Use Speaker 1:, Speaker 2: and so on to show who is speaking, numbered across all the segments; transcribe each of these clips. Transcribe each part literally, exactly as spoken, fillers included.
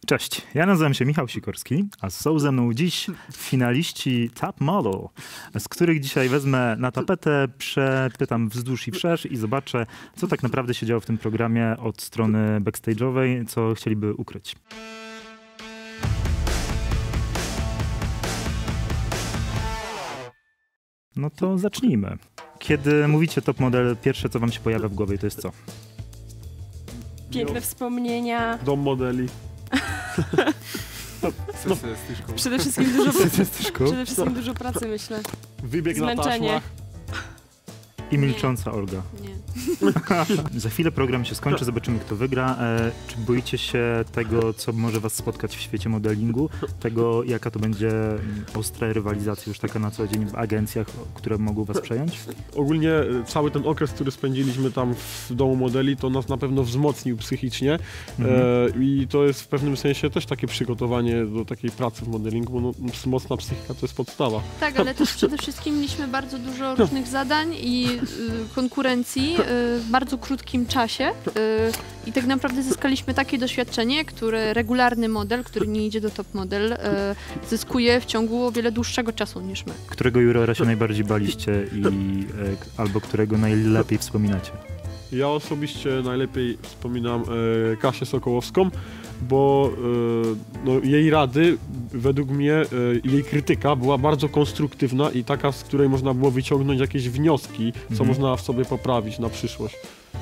Speaker 1: Cześć, ja nazywam się Michał Sikorski, a są ze mną dziś finaliści Top Model, z których dzisiaj wezmę na tapetę, przepytam wzdłuż i wszerz i zobaczę, co tak naprawdę się działo w tym programie od strony backstage'owej, co chcieliby ukryć. No to zacznijmy. Kiedy mówicie Top Model, pierwsze co wam się pojawia w głowie to jest co?
Speaker 2: Piękne wspomnienia.
Speaker 3: Dom modeli.
Speaker 2: No. Przede wszystkim dużo, przede wszystkim dużo pracy, myślę.
Speaker 3: Wybieg na
Speaker 2: Zmęczenie.
Speaker 3: taśmach.
Speaker 1: I milcząca Olga.
Speaker 2: Nie.
Speaker 1: Za chwilę program się skończy, zobaczymy kto wygra. E, czy boicie się tego, co może was spotkać w świecie modelingu? Tego, jaka to będzie ostra rywalizacja już taka na co dzień w agencjach, które mogą was przejąć?
Speaker 3: Ogólnie cały ten okres, który spędziliśmy tam w domu modeli, to nas na pewno wzmocnił psychicznie.
Speaker 1: Mhm.
Speaker 3: E, I to jest w pewnym sensie też takie przygotowanie do takiej pracy w modelingu, bo no, mocna psychika to jest podstawa.
Speaker 4: Tak, ale też przede wszystkim mieliśmy bardzo dużo różnych zadań i y, konkurencji y, w bardzo krótkim czasie y, i tak naprawdę zyskaliśmy takie doświadczenie, które regularny model, który nie idzie do top model, y, zyskuje w ciągu o wiele dłuższego czasu niż my.
Speaker 1: Którego jurora się najbardziej baliście i e, albo którego najlepiej wspominacie?
Speaker 3: Ja osobiście najlepiej wspominam e, Kasię Sokołowską, bo e, no, jej rady, według mnie, e, jej krytyka była bardzo konstruktywna i taka, z której można było wyciągnąć jakieś wnioski, co
Speaker 1: Mhm.
Speaker 3: można w sobie poprawić na przyszłość.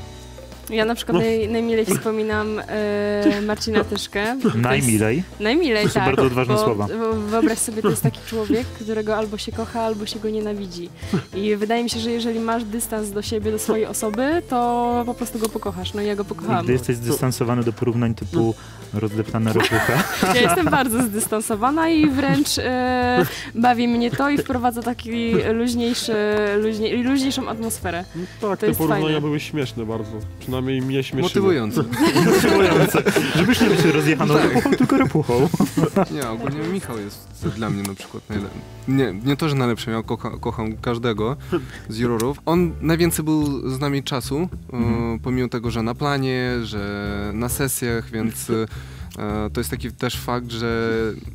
Speaker 2: Ja na przykład
Speaker 3: No.
Speaker 2: naj, najmilej wspominam e, Marcina Tyszkę. To jest-
Speaker 1: Najmilej.
Speaker 2: Najmilej,
Speaker 1: To są
Speaker 2: tak.
Speaker 1: bardzo odważne
Speaker 2: bo,
Speaker 1: słowa.
Speaker 2: Bo wyobraź sobie, to jest taki człowiek, którego albo się kocha, albo się go nienawidzi. I wydaje mi się, że jeżeli masz dystans do siebie, do swojej osoby, to po prostu go pokochasz. No i ja go
Speaker 1: I
Speaker 2: pokochałam.
Speaker 1: gdy jesteś zdystansowany do porównań typu rozdeptana ropucha,
Speaker 2: Ja jestem bardzo zdystansowana i wręcz e, bawi mnie to i wprowadza taki luźniejszy, luźniej, luźniejszą atmosferę.
Speaker 3: No tak,
Speaker 2: To
Speaker 3: te
Speaker 2: jest
Speaker 3: porównania
Speaker 2: fajne.
Speaker 3: były śmieszne bardzo. Przynajmniej mnie śmieszyły.
Speaker 5: Motywujące.
Speaker 1: motywujące, żebyś nie być rozjechaną ropuchą, tylko ropuchą.
Speaker 5: Nie, ogólnie Michał jest dla mnie na przykład najlepszy. Nie, nie to, że najlepszy, ja kocha, kocham każdego z jurorów. On najwięcej był z nami czasu,
Speaker 1: Mhm.
Speaker 5: e, pomimo tego, że na planie, że na sesjach, więc e, to jest taki też fakt, że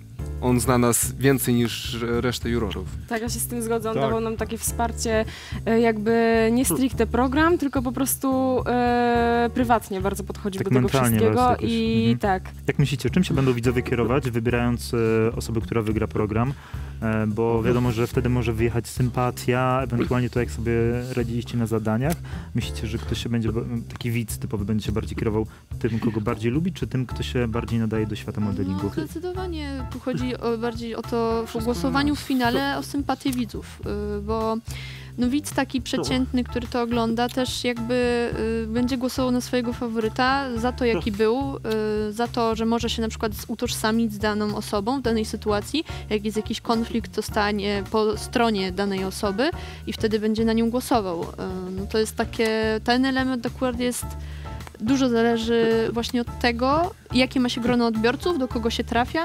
Speaker 5: on zna nas więcej niż resztę jurorów.
Speaker 2: Tak, ja się z tym zgodzę. On
Speaker 3: Tak.
Speaker 2: dawał nam takie wsparcie, e, jakby nie stricte program, tylko po prostu e, prywatnie bardzo podchodził
Speaker 1: Tak
Speaker 2: do tego
Speaker 1: mentalnie
Speaker 2: wszystkiego
Speaker 1: was jakoś,
Speaker 2: i
Speaker 1: mhm.
Speaker 2: tak.
Speaker 1: Jak myślicie, czym się będą widzowie kierować, wybierając e, osobę, która wygra program? E, bo wiadomo, że wtedy może wyjechać sympatia, ewentualnie to, jak sobie radziliście na zadaniach. Myślicie, że ktoś się będzie, taki widz typowy będzie się bardziej kierował tym, kogo bardziej lubi, czy tym, kto się bardziej nadaje do świata modelingu?
Speaker 4: No, zdecydowanie tu chodzi o, bardziej o to w głosowaniu w finale o sympatię widzów, y, bo no widz taki przeciętny, który to ogląda, też jakby y, będzie głosował na swojego faworyta za to, jaki był, y, za to, że może się na przykład utożsamić z daną osobą w danej sytuacji, jak jest jakiś konflikt, to stanie po stronie danej osoby i wtedy będzie na nią głosował. Y, no to jest takie, ten element akurat jest, dużo zależy właśnie od tego, jakie ma się grono odbiorców, do kogo się trafia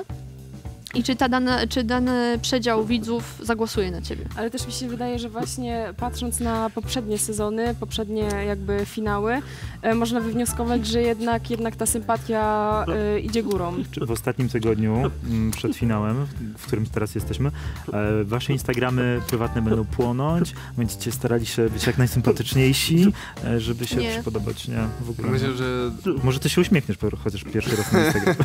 Speaker 4: i czy, ta dana, czy dany przedział widzów zagłosuje na ciebie.
Speaker 2: Ale też mi się wydaje, że właśnie patrząc na poprzednie sezony, poprzednie jakby finały, e, można wywnioskować, że jednak, jednak ta sympatia e, idzie górą.
Speaker 1: Czy w ostatnim tygodniu, m, przed finałem, w którym teraz jesteśmy, e, wasze Instagramy prywatne będą płonąć, będziecie starali się być jak najsympatyczniejsi, e, żeby się
Speaker 4: Nie.
Speaker 1: przypodobać, nie? W ogóle.
Speaker 5: Myślę, że
Speaker 1: Może ty się uśmiechniesz po- chociaż pierwszy raz na Instagram.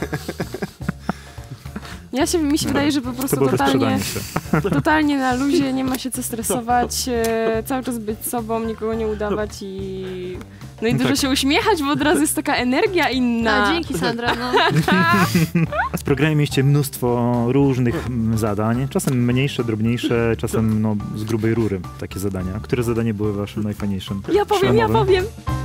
Speaker 2: Ja się, mi się wydaje, że po
Speaker 1: To
Speaker 2: prostu
Speaker 1: było
Speaker 2: totalnie,
Speaker 1: wyprzedanie się.
Speaker 2: totalnie na luzie, nie ma się co stresować, e, cały czas być sobą, nikogo nie udawać i... No i
Speaker 1: No
Speaker 2: dużo
Speaker 1: tak.
Speaker 2: się uśmiechać, bo od razu jest taka energia inna.
Speaker 4: A, dzięki Sandra, no.
Speaker 1: W programie mieliście mnóstwo różnych mm, zadań, czasem mniejsze, drobniejsze, czasem no, z grubej rury takie zadania. Które zadanie były waszym najfajniejszym?
Speaker 2: Ja powiem, ja
Speaker 1: szlamowym?
Speaker 2: powiem.